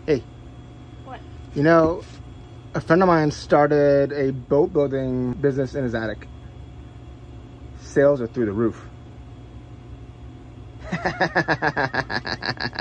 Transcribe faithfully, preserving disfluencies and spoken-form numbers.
Hey. What? You know, a friend of mine started a boat building business in his attic. Sales are through the roof.